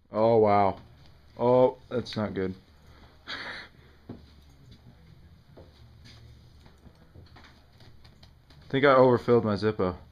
Oh wow. Oh, that's not good. I think I overfilled my Zippo.